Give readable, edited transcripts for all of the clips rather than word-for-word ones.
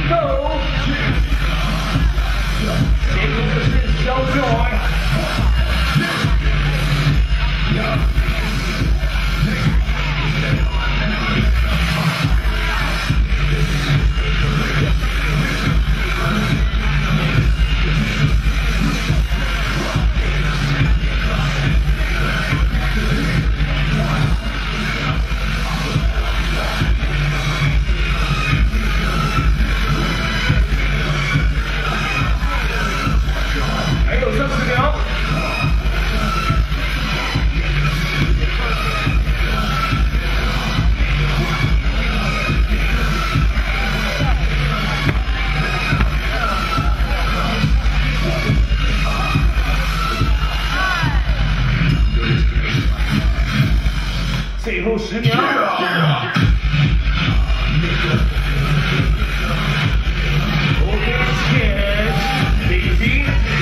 最后10秒。OK， 前领兵。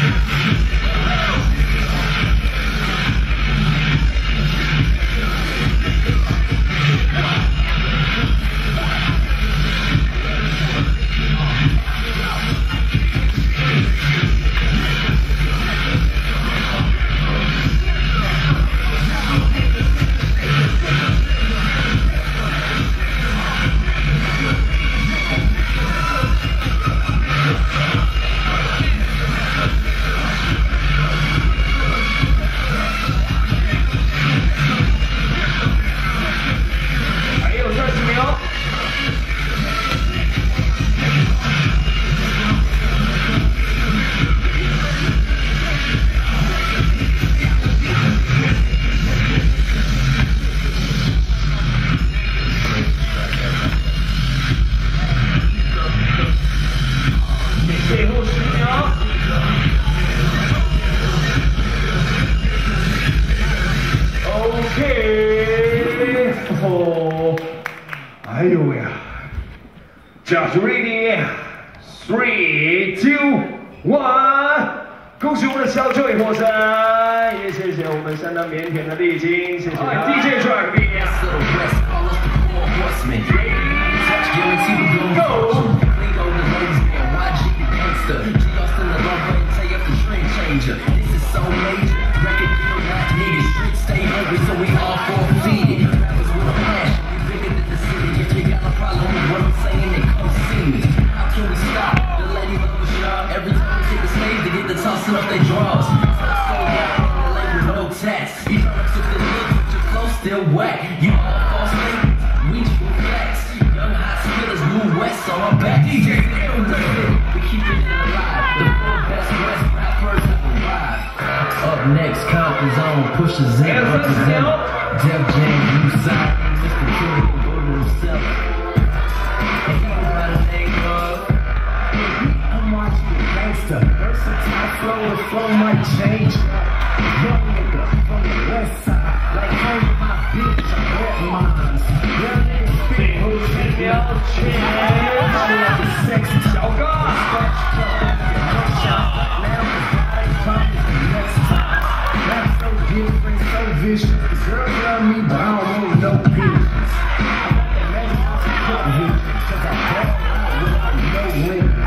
哎呦喂呀 ！Just ready, 3, 2, 1， 恭喜我们的小队获胜，也谢谢我们相当腼腆的丽晶，谢谢他。DJ Track Tossing up their draws. No tats. You took the look, but your clothes still whack. You all false statements, we true facts. Young hot spitters, new west on our back. DJ, we keep it alive. The 4 best West rappers have arrived. Up next, Compton's on, pushes in, represent. Def Jam, you side, Mr. King, go to himself. And he go by the name of. I'm watching the gangster. Versatile flow and flow might change. Young nigga from the west side. Like home my bitch, I got mines. Young nigga spit who's in your chin. Like a sexy joker. Now next time. That's so different, so vicious. The girls love me, but I don't want no bitches. I got the magic cause I bought without no limits.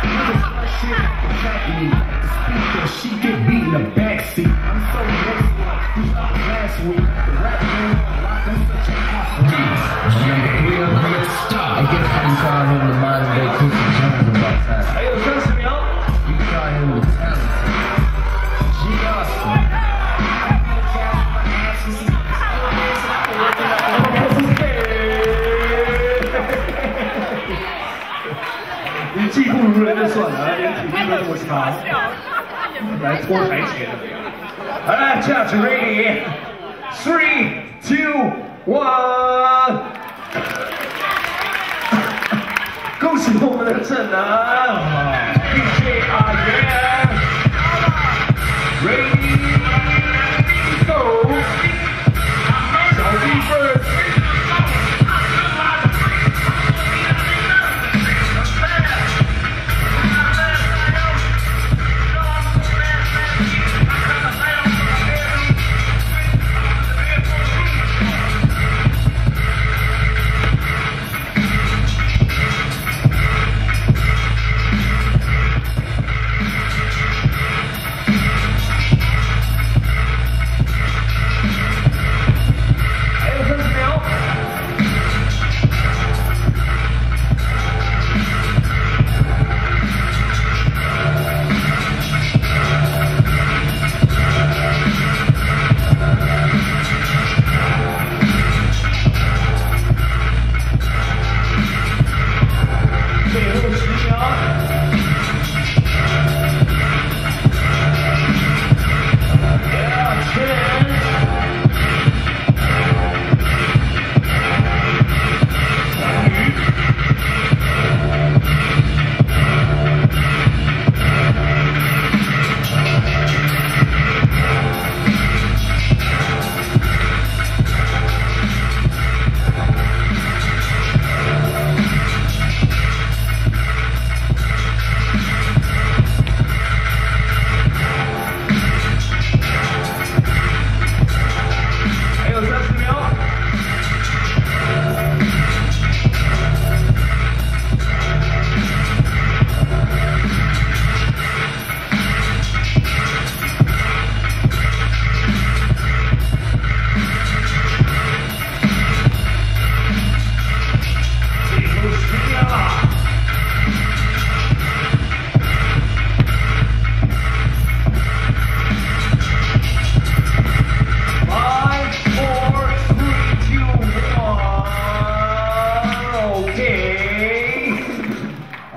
She get beat in the backseat. I'm so next one. You thought last week. The rap game locked. I'm such an athlete. Real quick stop. I guess I can call him the modern day Quincy Jones about time. Hey, yo, trust me, y'all. You can call him the talent. She awesome. 你技不如人就算了，连体力都这么差，来拖台前。好了 ，Just ready, 3, 2, 1， 恭喜我们的正男 DJ Krump，Ready, Go， 小弟first。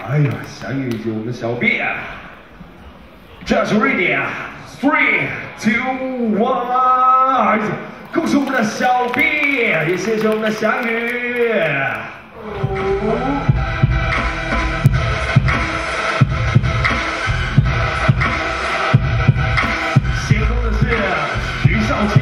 哎呀，翔宇以及我们的小 B 啊 ，Just ready 啊 ，3、2、1，恭喜我们的小 B， 也谢谢我们的翔宇。先攻的是徐少奇。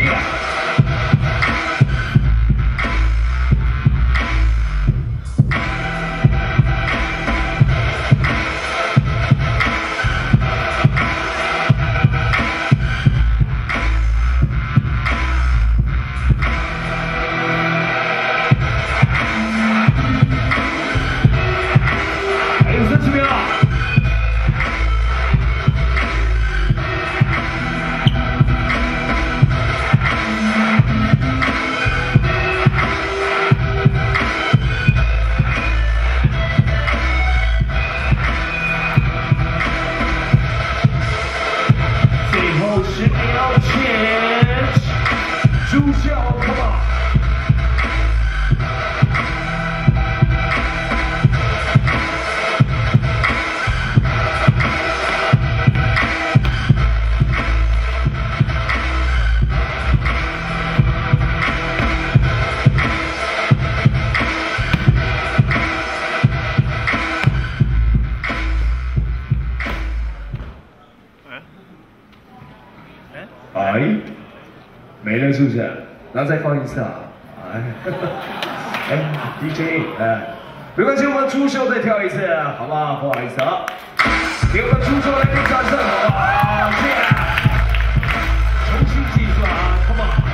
哎，没了是不是？然后再放一次啊！哎，哎 ，DJ， 哎，没关系，我们出秀再跳一次，好不好？不好意思啊，给我们出秀来点掌声，好不好？谢谢，重新计算啊 ，Come on！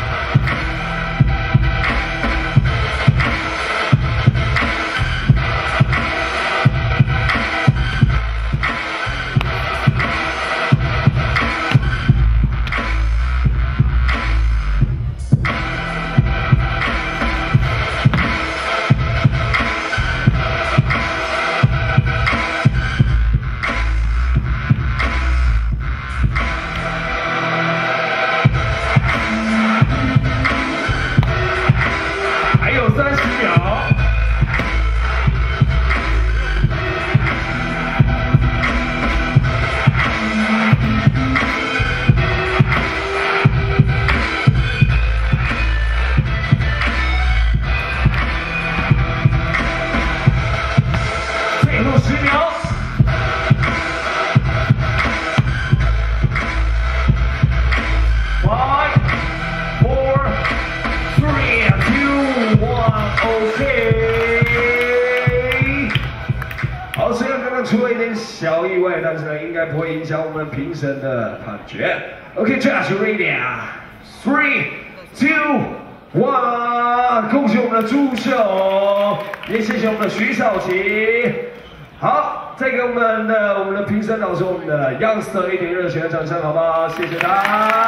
出了一点小意外，但是呢，应该不会影响我们评审的判决。OK，Just ready 啊 ，3、2、1，恭喜我们的朱秀，也谢谢我们的徐少奇。好，再给我们的评审老师，我们的 Youngster 一点热情的掌声，好不好？谢谢他。